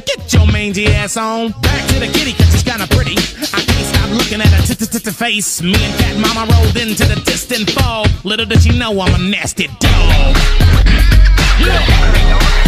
Get your mangy ass on. Back to the kitty, cause she's kinda pretty. I can't stop looking at her face. Me and Cat Mama rolled into the distant fog. Little did she know I'm a nasty dog. Yeah.